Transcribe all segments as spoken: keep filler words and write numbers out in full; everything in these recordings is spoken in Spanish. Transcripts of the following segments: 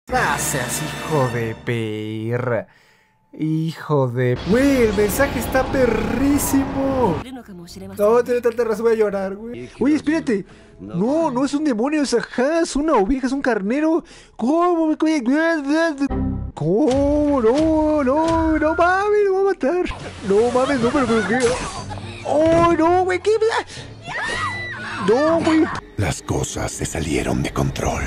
Ah, seas hijo de perra. Hijo de... Güey, el mensaje está perrísimo. No, tiene tanta razón, voy a llorar, güey. Oye, espérate. No, no es un demonio, es ajá, es una oveja, es un carnero. ¿Cómo? ¿Cómo? No, no, no mames, lo voy a matar. No mames, no, pero, pero qué. Oh, no, güey, qué. No, güey. Las cosas se salieron de control.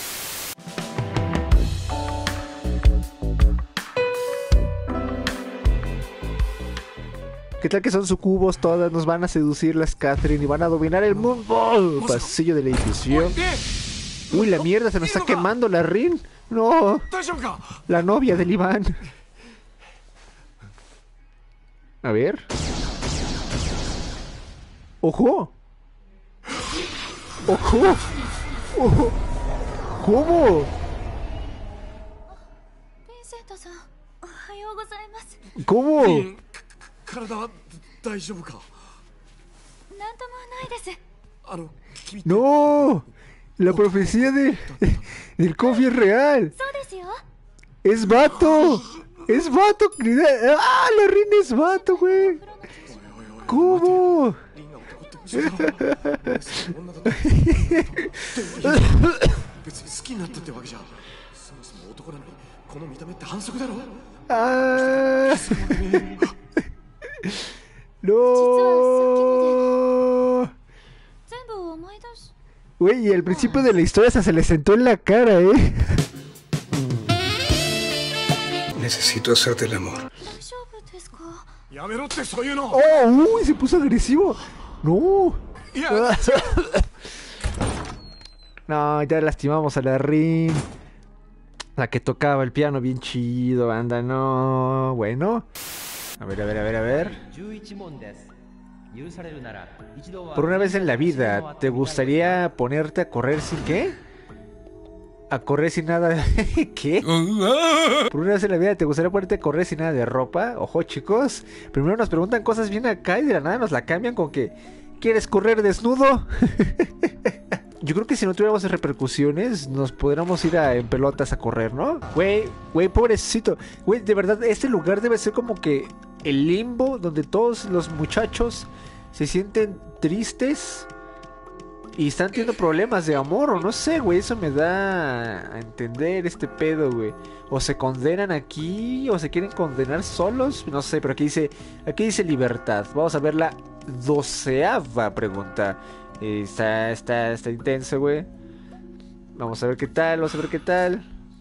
¿Qué tal que son sucubos todas? Nos van a seducir las Catherine y van a dominar el mundo. Pasillo del edificio. Uy, la mierda, se nos está quemando la Rin. No. La novia del Iván. A ver. ¡Ojo! ¡Ojo! ¡Ojo! ¿Cómo? ¿Cómo? ¡No! La profecía de, del Kofi es real. ¡Es vato! ¡Es vato! ¡Ah! La reina es vato, güey. ¿Cómo? ¡Ah! ¡No! Güey, y al principio de la historia se le sentó en la cara, ¿eh? Necesito hacerte el amor. ¡Oh! ¡Uy! Se puso agresivo. ¡No! No, ya lastimamos a la Rin. La que tocaba el piano bien chido, anda, no. Bueno. A ver, a ver, a ver, a ver. Por una vez en la vida, ¿te gustaría ponerte a correr sin qué? A correr sin nada. ¿Qué? Por una vez en la vida, ¿te gustaría ponerte a correr sin nada de ropa? Ojo, chicos. Primero nos preguntan cosas bien acá y de la nada nos la cambian con que ¿quieres correr desnudo? Yo creo que si no tuviéramos repercusiones, nos podríamos ir a, en pelotas a correr, ¿no? Güey, güey, pobrecito. Güey, de verdad, este lugar debe ser como que el limbo donde todos los muchachos se sienten tristes y están teniendo problemas de amor, o no sé, güey. Eso me da a entender este pedo, güey. O se condenan aquí, o se quieren condenar solos, no sé, pero aquí dice, aquí dice libertad. Vamos a ver la doceava pregunta. Eh, está, está, está intenso, güey. Vamos a ver qué tal, vamos a ver qué tal.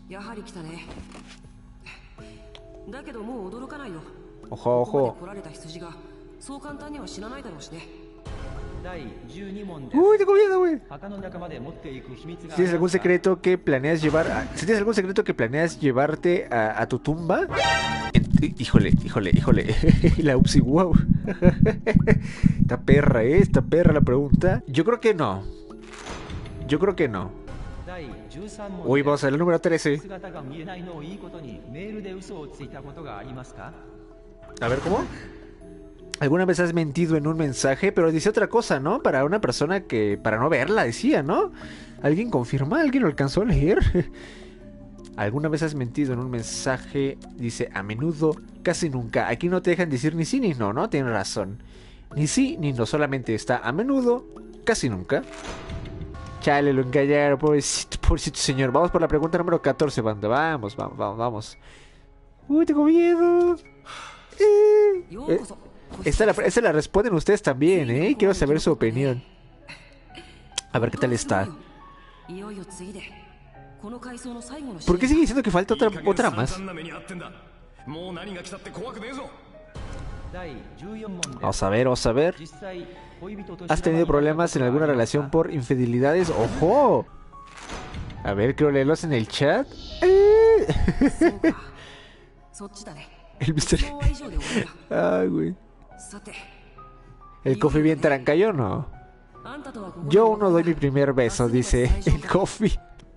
Ojo, ojo. Uy, tengo miedo, güey. Si tienes algún secreto que planeas llevar a... Si tienes algún secreto que planeas llevarte a, a tu tumba. En... Híjole, híjole, híjole. La upsi wow. Esta perra, ¿eh? Esta perra la pregunta. Yo creo que no. Yo creo que no. Uy, vamos a ver el número trece. A ver, ¿cómo? ¿Alguna vez has mentido en un mensaje? Pero dice otra cosa, ¿no? Para una persona que... Para no verla, decía, ¿no? ¿Alguien confirma? ¿Alguien lo alcanzó a leer? ¿Alguna vez has mentido en un mensaje? Dice, a menudo, casi nunca. Aquí no te dejan decir ni sí ni no, ¿no? Tienes razón. Ni sí ni no, solamente está a menudo, casi nunca. Chale, lo engañaron, pobrecito, pobrecito señor. Vamos por la pregunta número catorce, banda. Vamos, vamos, vamos, vamos. Uy, tengo miedo. Eh, eh. Esta la, esta la responden ustedes también, ¿eh? Quiero saber su opinión. A ver qué tal está. ¿Por qué sigue diciendo que falta otra, otra más? Vamos a ver, vamos a ver. ¿Has tenido problemas en alguna relación por infidelidades? ¡Ojo! A ver, quiero leerlos en el chat. ¡Eh! El mister... Ay, güey. ¿El Kofi bien tarancayó o no? Yo aún no doy mi primer beso, dice el Kofi.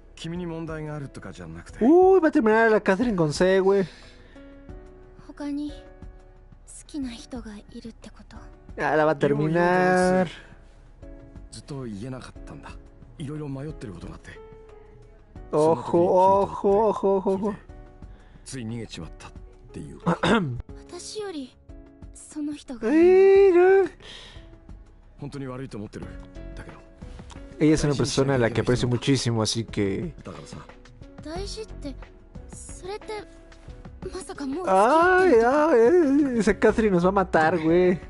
Uy, va a terminar la Catherine con C, güey. Ah, la va a terminar. Ojo, ojo, ojo, ojo, ojo. Ay, no. Ella es una persona a la que aprecio muchísimo, así que... Ay, ay, esa Catherine nos va a matar, güey.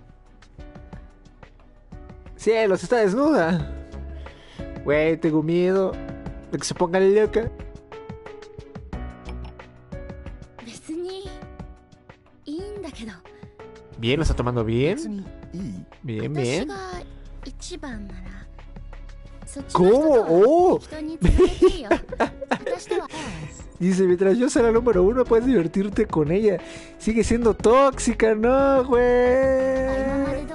Cielos, está desnuda. Güey, tengo miedo de que se ponga loca. Bien, lo está tomando bien. Bien, bien. ¿Cómo? ¡Oh! Dice, mientras yo sea la número uno, puedes divertirte con ella. Sigue siendo tóxica, ¿no, güey?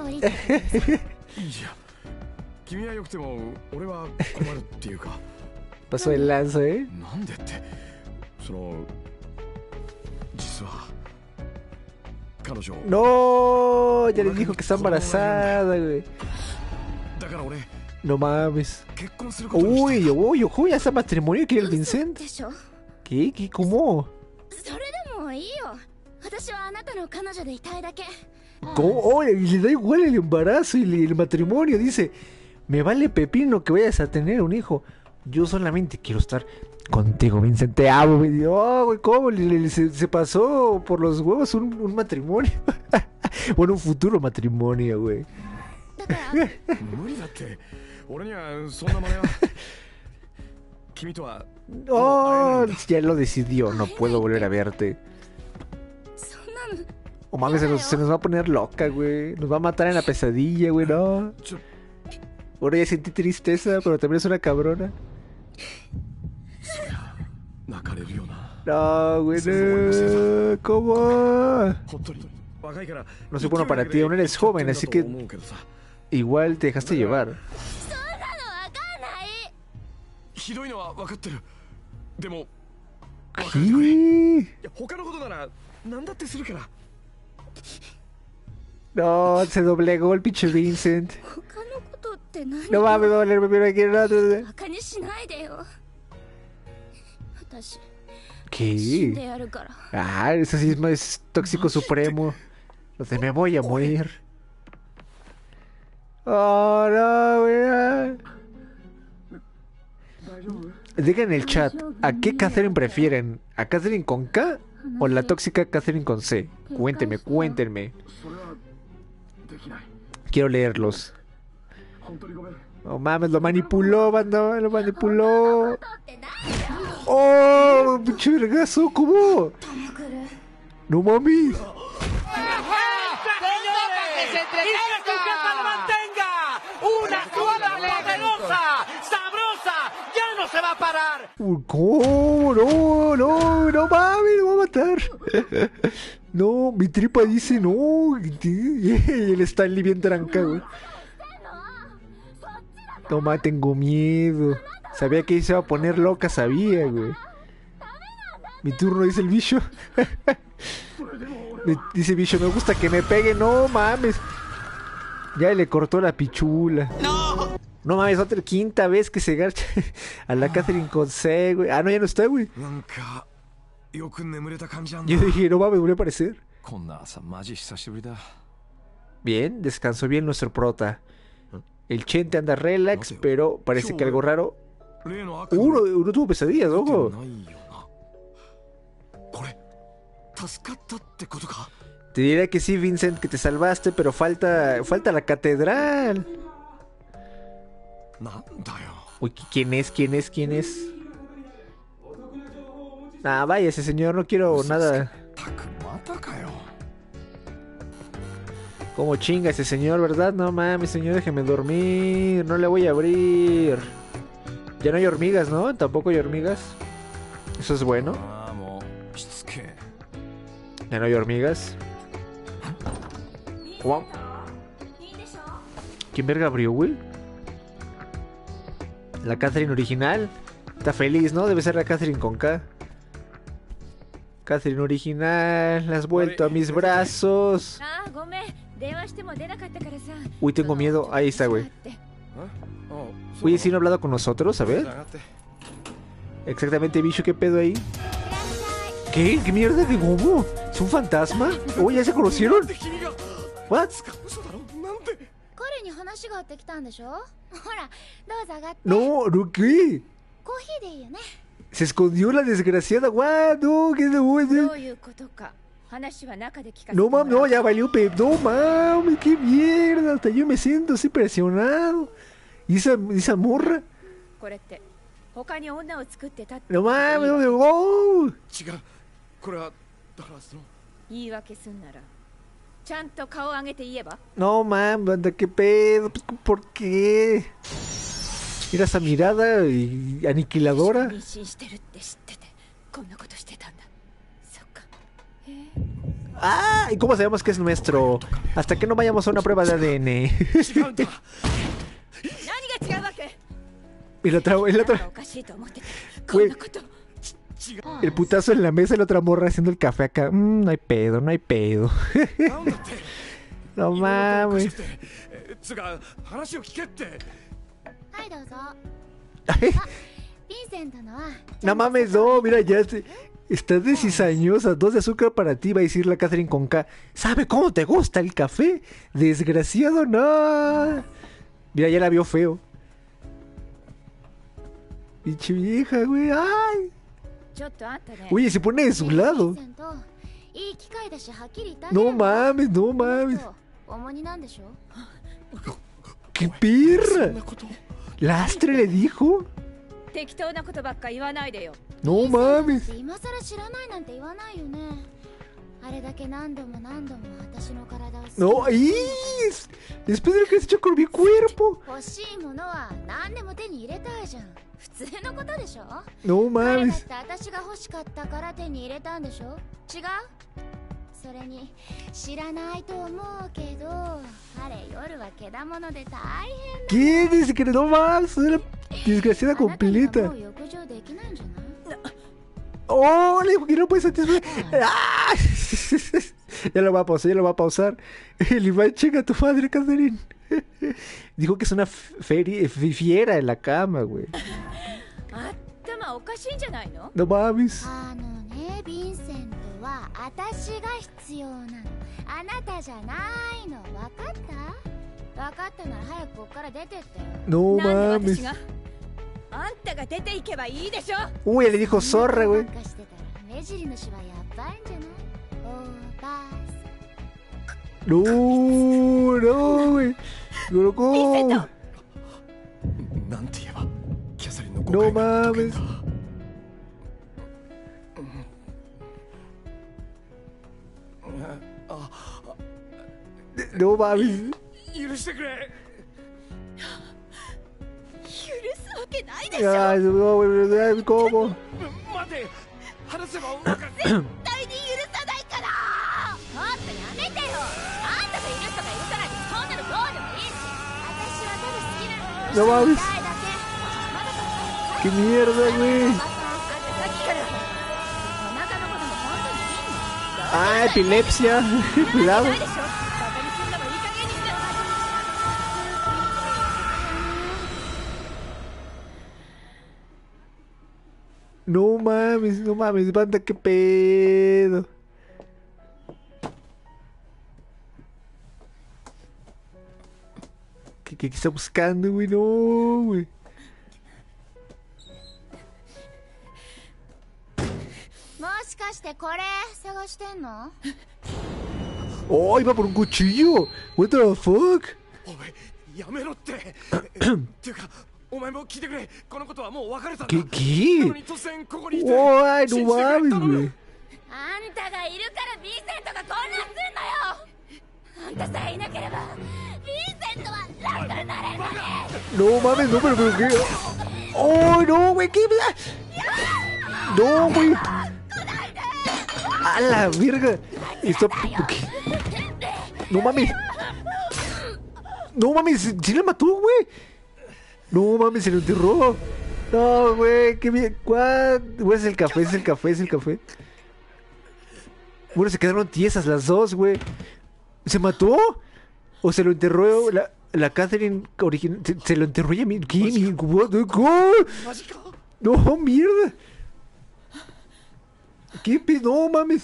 Pasó el lanzo, ¿eh? No, ya les dijo que está embarazada, güey. No mames. Uy, uy, uy, ¿ese matrimonio que el Vincent? ¿Qué? ¿Qué? ¿Cómo? ¿Cómo? Oh, le da igual el embarazo y el matrimonio. Dice, me vale pepino que vayas a tener un hijo. Yo solamente quiero estar contigo, Vincent. Te amo. Me dijo, oh, güey, ¿cómo? Le, le, se, se pasó por los huevos un, un matrimonio. Bueno, un futuro matrimonio, güey. Oh, ya lo decidió. No puedo volver a verte. Oh mames, se nos, se nos va a poner loca, güey. Nos va a matar en la pesadilla, güey, no. Ahora ya sentí tristeza, pero también es una cabrona. No, güey, no. ¿Cómo? No soy bueno para ti, aún eres joven, así que igual te dejaste llevar. ¿Qué? No, se doblegó el pinche Vincent. No mames, me va a doler, me quiero aquí. ¿Qué? Ah, eso sí es más tóxico supremo. Lo de me voy a morir. Oh, no, güey. Digan en el chat, ¿a qué Catherine prefieren? ¿A Catherine con K o la tóxica Catherine con C? Cuéntenme, cuéntenme. Quiero leerlos. No mames, lo manipuló, banda, lo manipuló. ¡Oh! ¡Pinche vergazo! ¿Cómo? ¡No mami! ¿Cómo? No, no, no mames, lo va a matar. No, mi tripa dice no. Y él está bien tranca, güey. No mames, tengo miedo. Sabía que se iba a poner loca, sabía, güey. Mi turno, dice el bicho. Dice bicho, me gusta que me pegue. No mames. Ya le cortó la pichula. No. No mames, otra quinta vez que se garcha a la Catherine con C, güey. Ah, no, ya no está, güey. Yo dije, no mames, volvió a aparecer. Bien, descansó bien nuestro prota. El Chente anda relax, pero parece que algo raro. Uno, uno tuvo pesadillas, ojo. Te diría que sí, Vincent, que te salvaste, pero falta, falta la catedral. Uy, ¿quién es? ¿Quién es? ¿Quién es? Ah, vaya, ese señor, no quiero nada. Como chinga ese señor, ¿verdad? No mames, señor, déjeme dormir. No le voy a abrir. Ya no hay hormigas, ¿no? Tampoco hay hormigas. Eso es bueno. Ya no hay hormigas. Wow. ¿Quién verga abrió, güey? La Catherine original. Está feliz, ¿no? Debe ser la Catherine con K. Catherine original. La has vuelto a mis brazos. Uy, tengo miedo. Ahí está, güey. Oye, ¿sí no ha hablado con nosotros? A ver. Exactamente, bicho, ¿qué pedo ahí? ¿Qué? ¿Qué mierda de Gomu? ¿Es un fantasma? Oh, ¿ya se conocieron? ¿What? No, ¿no qué? Se escondió la desgraciada. What? No, ¿qué es lo No mames, no, ya valió pe... No mames, qué mierda. Hasta yo me siento así presionado. ¿Y esa, esa morra? No mames, no me wow. No mames, anda, qué pedo. ¿Por qué? Mira esa mirada y aniquiladora. Ah, ¿y cómo sabemos que es nuestro? Hasta que no vayamos a una prueba de A D N. Y la otra, y la otra. Güey, el putazo en la mesa y la otra morra haciendo el café acá. Mm, no hay pedo, no hay pedo. No mames. No mames, no, mira, ya te... Estás de cizañosa, dos de azúcar para ti, va a decir la Catherine con K. ¿Sabe cómo te gusta el café? Desgraciado, no. Mira, ya la vio feo. Pinche vieja, güey, ay. Oye, se pone de su lado. No mames, no mames. ¡Qué perra! ¿Lastre le dijo? No mames. No, ahí. Después de lo que has hecho con mi cuerpo. No mames. ¿Qué? Dice que no más. Era desgraciada completa. ¡Oh! Le dijo que no puede satisfacer. ¡Ah! Ya lo va a pausar, ya lo va a pausar. El Iván, checa a tu madre, Catherine. Dijo que es una feria, fiera en la cama, güey. No mames. No mames. Uy, le dijo zorra, güey. No, no, güey. No, no mames. No mames. Ay, no, güey, ¿cómo? No mames. Qué mierda, güey. Ah, epilepsia. Cuidado. No mames, no mames, banda, qué pedo. ¿Qué, qué está buscando, güey? No, güey. Oh, iba por un cuchillo. What the fuck? ¿Qué? ¿Qué? Oh, ay, no mames, güey. No mames, no, pero, pero ¿qué? Oh, no, güey, ¿qué? No, güey. A la verga. Esto... ¿qué? No mames. No mames, ¿sí le mató, güey? No mames, se lo enterró. No, güey, qué bien. ¿Cuál? Güey, es el café, es el café, es el café. Bueno, se quedaron tiesas las dos, güey. ¿Se mató? ¿O se lo enterró la, la Catherine original? ¿Se, se lo enterró ella misma? ¿Qué? What the God? No, mierda. ¿Qué pedo? No mames.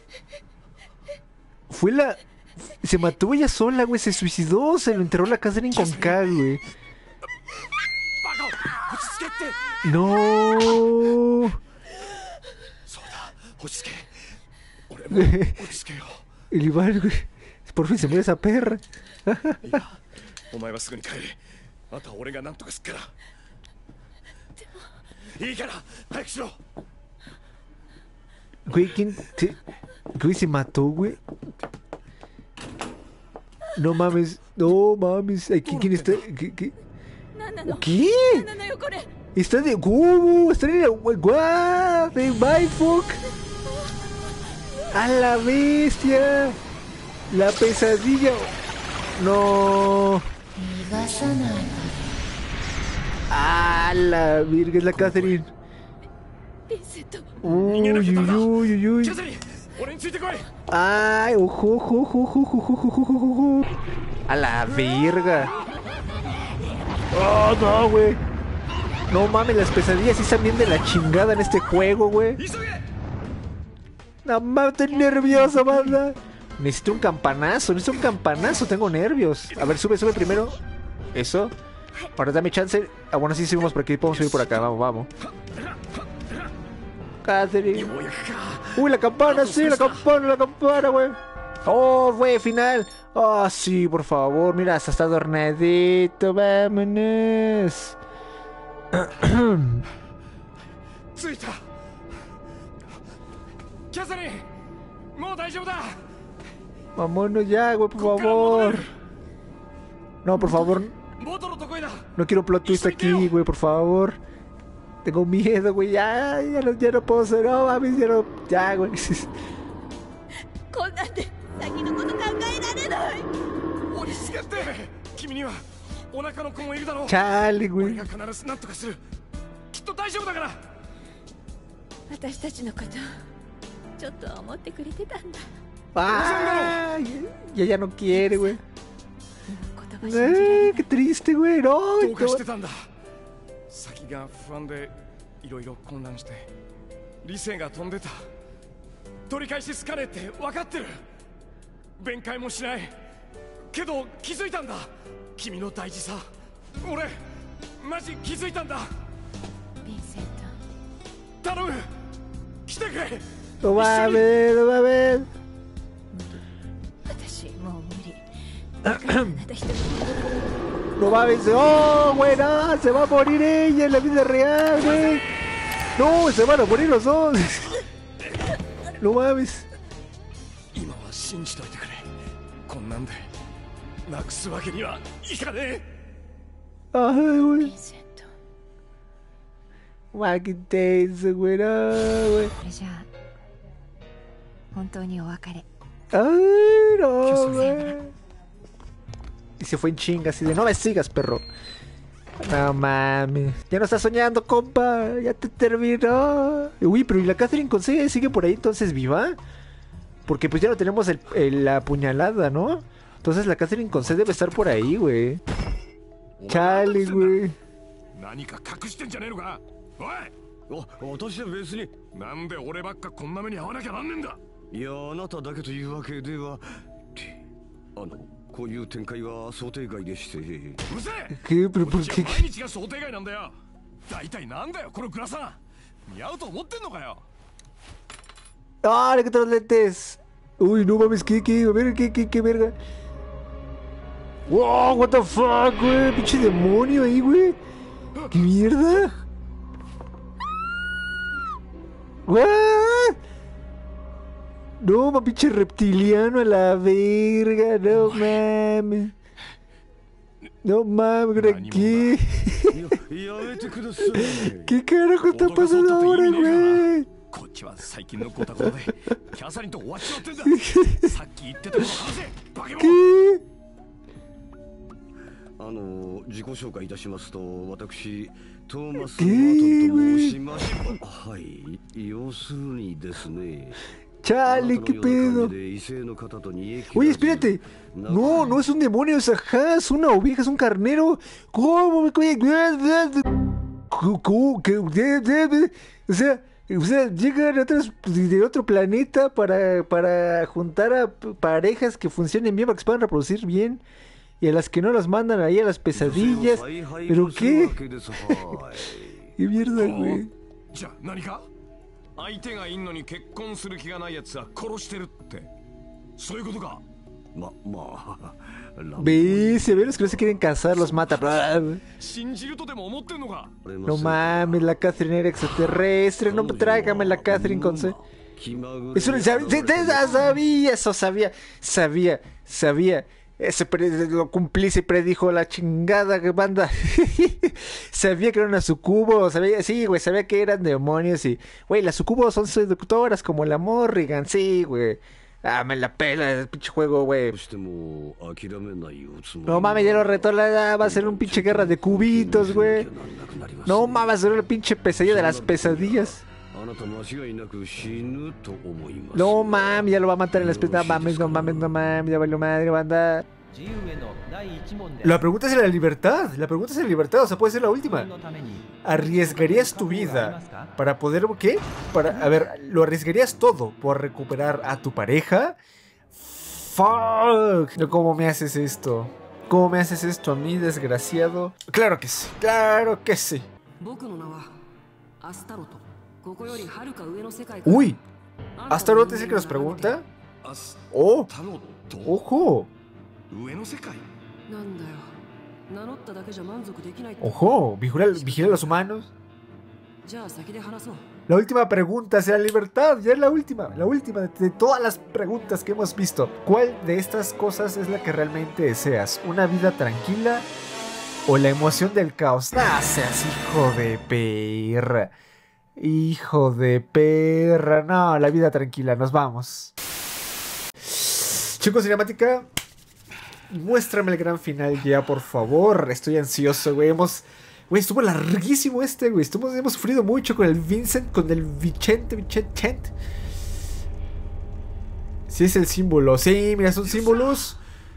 Fue la... Se mató ella sola, güey. Se suicidó. Se lo enterró la Catherine con K, güey. No. El Iván, güey. Por fin se muere esa perra. Güey, ¿quién se... Güey, se mató, güey? No mames, no mames. ¿Quién, quién está? ¿Qué? ¿Qué? ¿Qué? Está de... ¿Cómo? Está en el... ¡Guau! ¡De Mindfuck! ¡A la bestia! La pesadilla. No. ¡A la virga! Es la Catherine. Uy, uy, uy, uy, uy. Ay, ojo, ojo, ojo, ojo, ojo, ojo, ojo, ojo. A la verga. Oh, no, güey. No mames, las pesadillas sí están bien de la chingada en este juego, güey. No mames, estoy nervioso, banda. Necesito un campanazo, necesito un campanazo, tengo nervios. A ver, sube, sube primero. Eso. Ahora dame chance. Ah, bueno, sí subimos por aquí, podemos subir por acá, vamos, vamos. Catherine. Uy, la campana, sí, la campana, la campana, güey. Oh, güey, final. Oh, sí, por favor, mira, hasta está adornadito, vámonos. Vámonos ya, güey, por favor. No, por favor. No quiero plot twist aquí, güey, por favor. Tengo miedo, güey, ya, ya no, ya no puedo ser, no, mames, ya no, ya, güey. Chale, güey. Ay, ya, ya no quiere, güey. Ay, qué triste, güey, no. が不安でいろいろ混乱して理性が飛んでた。取り返しつかねえって分かってる。弁解もしないけど気づいたんだ、君の大事さ。俺マジ気づいたんだ。ヴィンセント頼む、来てくれ。No mames, no mames. 私もう無理。No mames, oh, güey, no, se va a morir ella en la vida real, güey. No, se van a morir los dos. No mames. Ay, güey. Guau, qué intenso, güey, no, güey. Ay, no, güey. Y se fue en chinga, así de no me sigas, perro. No mames. Ya no estás soñando, compa. Ya te terminó. Uy, pero ¿y la Catherine con C sigue por ahí entonces viva? Porque pues ya no tenemos el, el, la puñalada, ¿no? Entonces la Catherine con C debe estar por ahí, güey. Chale, güey. ¿Qué? ¿Pero por qué? ¡Ah, le quitaron los lentes! Uy, no mames, ¿qué, qué? A ver, ¿qué, qué, qué verga? ¡Wow! ¿What the fuck, güey? ¡Pinche demonio ahí, güey! ¿Qué mierda? ¿What? No, ma, pinche reptiliano a la verga, no mames. No mames, ¿qué? ¿Qué carajo está pasando ahora, güey? ¿Qué? あの自己紹介いたしますと、私トーマス・マートンと申します。はい、要するにですね。Chale, qué pedo. Oye, espérate. No, no es un demonio, es ajá, es una oveja, es un carnero. ¿Cómo me coño? que, o sea, o sea, llegan otros de otro planeta para, para juntar a parejas que funcionen bien, para que se puedan reproducir bien. Y a las que no las mandan ahí a las pesadillas. ¿Pero qué? ¿Qué mierda, güey? Ve, se ve los que no se quieren casar, los mata. No mames, la Catherine era extraterrestre. No tráigame la Catherine con C. Eso no sabía, sabía, eso sabía, sabía, sabía. Ese lo cumplí, se predijo la chingada que banda. Sabía que eran una sucubo, sabía, sí, güey, sabía que eran demonios y, güey, las sucubos son seductoras como la Morrigan, sí, güey. Ah, me la pela el pinche juego, güey. No mames, ya lo retó, la, va a ser un pinche guerra de cubitos, güey. No mames, va a ser una pinche pesadilla de las pesadillas. No mames, ya lo va a matar en la especie. No mames, no mames, no mames, ya valió madre, banda. La pregunta es en la libertad. La pregunta es en la libertad, o sea, puede ser la última. ¿Arriesgarías tu vida para poder, qué? Para, a ver, ¿lo arriesgarías todo por recuperar a tu pareja? Fuck. ¿Cómo me haces esto? ¿Cómo me haces esto a mí, desgraciado? Claro que sí, claro que sí. Uy, ¿Astaroth es el que nos pregunta? ¡Oh! ¡Ojo! ¡Ojo! ¿Vigila, vigila a los humanos? La última pregunta será libertad. Ya es la última, la última de, de todas las preguntas que hemos visto. ¿Cuál de estas cosas es la que realmente deseas? ¿Una vida tranquila o la emoción del caos? ¡Ah, seas hijo de perra! Hijo de perra. No, la vida tranquila, nos vamos. Chicos, cinemática, muéstrame el gran final ya, por favor. Estoy ansioso, güey. Hemos... Güey, estuvo larguísimo este, güey. Estuvimos, hemos sufrido mucho con el Vincent, con el Vicente, Vicente. Sí, es el símbolo. Sí, mira, son símbolos.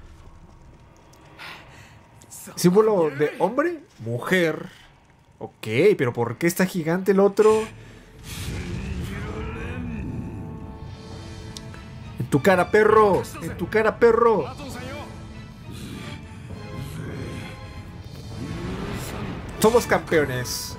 Símbolo de hombre, mujer. Ok, pero ¿por qué está gigante el otro? En tu cara, perro. En tu cara, perro. Somos campeones.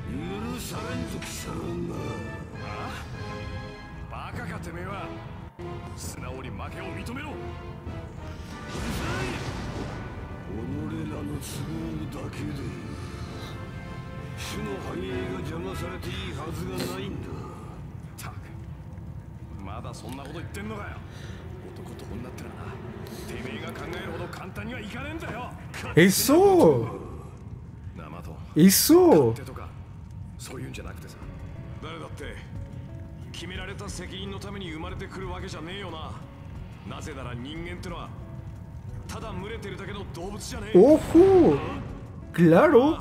¡Eso! ¡Eso! ¡Ojo! ¡Claro!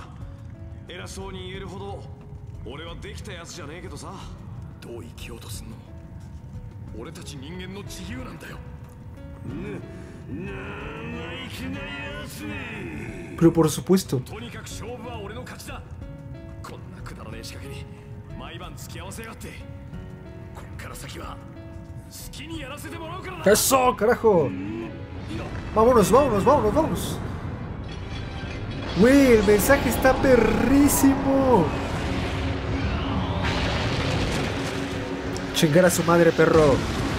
Pero por supuesto. ¡Eso, carajo! Vámonos, vámonos, vámonos, vámonos. Güey, el mensaje está perrísimo. Chingar a su madre, perro.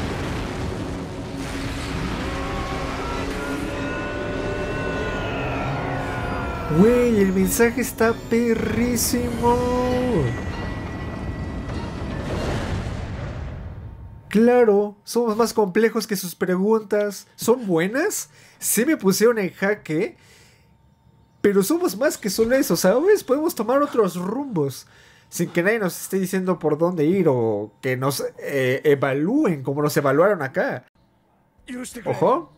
Güey, el mensaje está perrísimo. Claro, somos más complejos que sus preguntas. ¿Son buenas? Sí me pusieron en jaque. Pero somos más que solo eso, ¿sabes? Podemos tomar otros rumbos sin que nadie nos esté diciendo por dónde ir o que nos eh, evalúen como nos evaluaron acá. Ojo.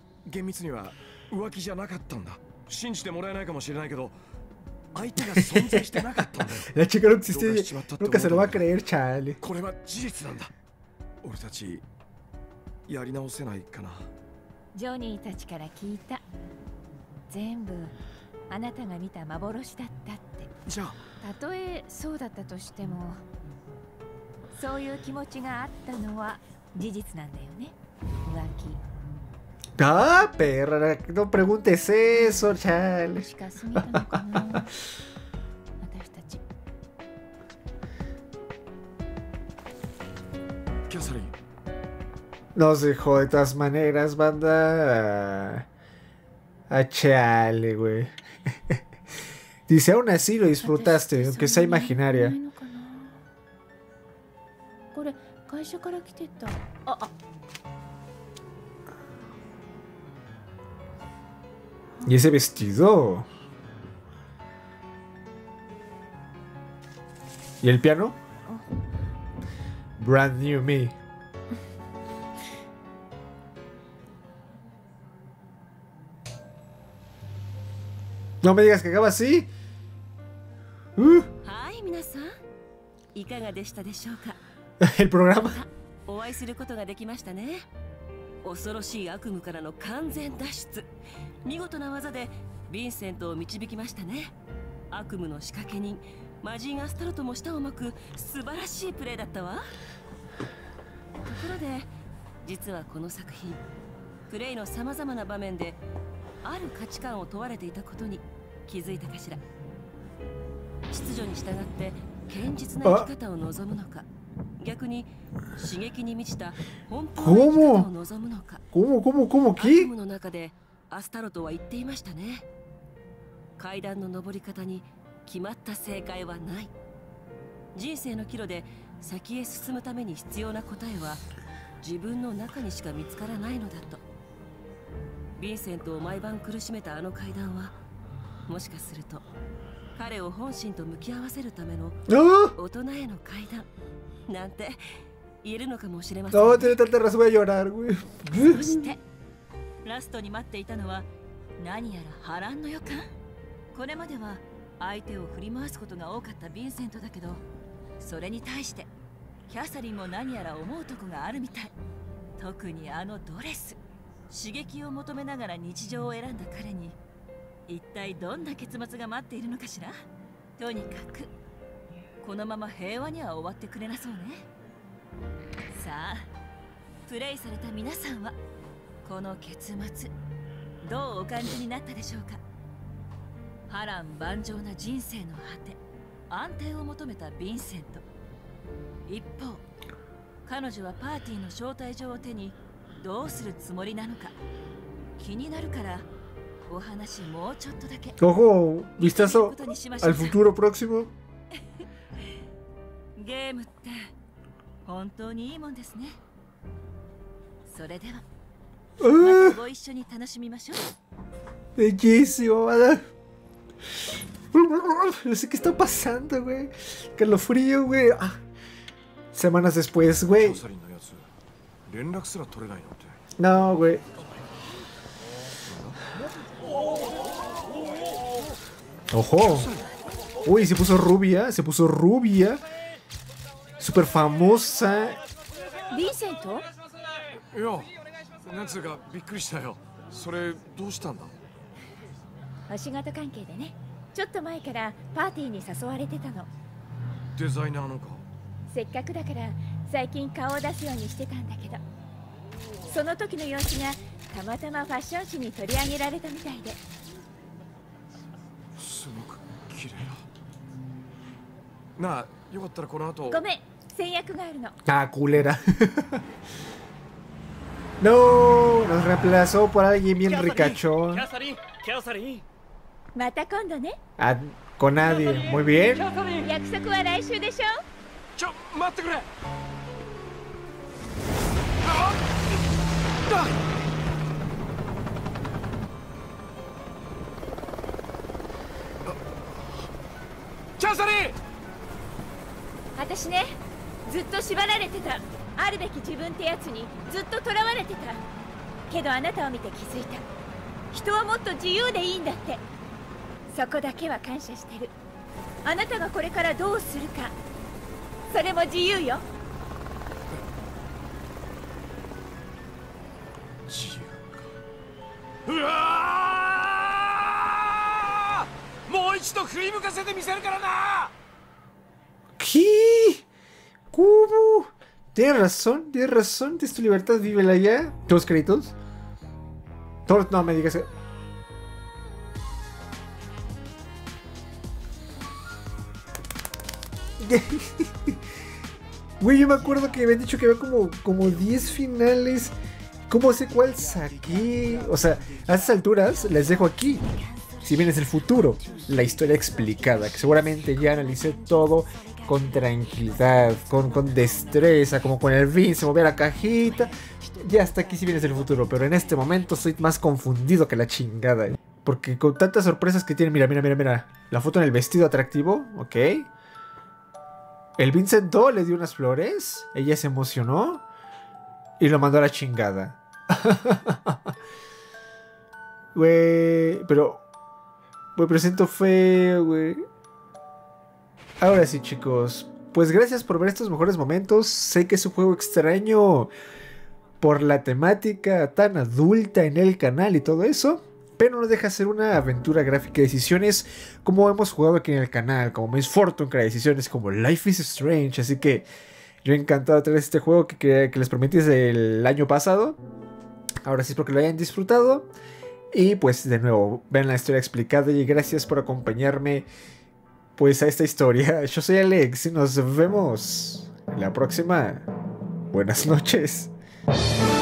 La chica no existía, nunca se lo va a creer, chale. たとえそうだったとしても、そういう気持ちがあったのは事実なんだよね、浮気。 Ah, perra, no preguntes eso, chale. 近すぎたのかな私たち。 キャサリン。 No se jode de todas maneras, banda. Ah, chale, güey. Dice, aún así lo disfrutaste, aunque sea imaginaria. Y ese vestido. ¿Y el piano? Brand new me. No me digas que acaba así. Uh. El programa. お会いすることができましたね。恐ろしい悪夢からの完全脱出。見事な技でヴィンセントを導きましたね。悪夢の仕掛け人マジン・アスタロトも舌を巻く素晴らしいプレーだったわ。ところで実はこの作品プレイのさまざまな場面である価値観を問われていたことに気づいたかしら。秩序に従って堅実な生き方を望むのか、逆に刺激に満ちた本当の生き方を望むのか。 ¿Cómo, cómo, cómo, 悪 qué? 夢の中でアスタロトは言っていましたね。階段の上り方に決まった正解はない。人生の岐路で先へ進むために必要な答えは自分の中にしか見つからないのだと。ヴィンセントを毎晩苦しめたあの階段はもしかすると彼を本心と向き合わせるための大人への階段なんて言えるのかもしれません、ね。 No, tiene tanta razón, voy a llorar, güey. そしてラストに待っていたのは何やら波乱の予感。これまでは相手を振り回すことが多かったヴィンセントだけど、それに対してキャサリンも何やら思うとこがあるみたい。特にあのドレス、刺激を求めながら日常を選んだ彼に一体どんな結末が待っているのかしら。とにかくこのまま平和には終わってくれなそうね。さあプレイされた皆さんはこの結末どうお感じになったでしょうか。波乱万丈な人生の果て、安定を求めたヴィンセント。一方彼女はパーティーの招待状を手にどうするつもりなのか気になるからお話もうちょっとだけ。 Ojo, vistazo al futuro próximo. ゲームって本当にいいもんですね。それではまたご一緒に楽しみましょう。 Bellísimo, ¿verdad? No sé qué está pasando, güey. Que lo frío, güey. Ah. Semanas después, güey. No, güey. Ojo. Uy, se puso rubia. Se puso rubia. Súper famosa. ¿Vincent? いや、なんつうかびっくりしたよ。それどうしたんだ？ お仕事関係でね。ちょっと前からパーティーに誘われてたの。 デザイナーのか？ せっかくだから最近顔を出すようにしてたんだけど、その時の様子がたまたまファッション誌に取り上げられたみたいで。 すごく綺麗だ。なあ、よかったらこの後。 ごめん、先約があるの。 Ah, culera. No, nos reemplazó por alguien bien ricachón. キャサリン、キャサリン。 また今度ね。 Ah, con nadie. Muy bien. 約束は来週でしょ。 ちょ、待ってくれ。あっ、あっ。キャサリン。 私ね、ずっと縛られてた。あるべき自分ってやつにずっと囚われてた。けどあなたを見て気づいた。人はもっと自由でいいんだって。そこだけは感謝してる。あなたがこれからどうするか、それも自由よ。 自由か。うわー！もう一 ¿Qué? ¿Cómo? Tienes razón, tienes razón. Es tu libertad, vívela ya. Todos créditos. Todos, no me digas. Que... Güey, yo me acuerdo que me habían dicho que había como, como diez finales. ¿Cómo sé cuál saqué? O sea, a estas alturas les dejo aquí. Si bien es el futuro, la historia explicada, que seguramente ya analicé todo con tranquilidad, con, con destreza, como con el Vince, mover la cajita. Ya hasta aquí si bien es el futuro, pero en este momento estoy más confundido que la chingada. Porque con tantas sorpresas que tiene, mira, mira, mira, mira. La foto en el vestido atractivo, ok. El Vincent Do le dio unas flores, ella se emocionó y lo mandó a la chingada. Güey, pero... Güey, pero siento feo, güey. Ahora sí, chicos. Pues gracias por ver estos mejores momentos. Sé que es un juego extraño por la temática tan adulta en el canal y todo eso, pero no deja de ser una aventura gráfica de decisiones como hemos jugado aquí en el canal, como Miss Fortune, crea decisiones como Life is Strange. Así que yo encantado de traer este juego que, que, que les prometí desde el año pasado. Ahora sí, espero que lo hayan disfrutado. Y pues de nuevo, vean la historia explicada y gracias por acompañarme pues a esta historia. Yo soy Alex y nos vemos en la próxima. Buenas noches.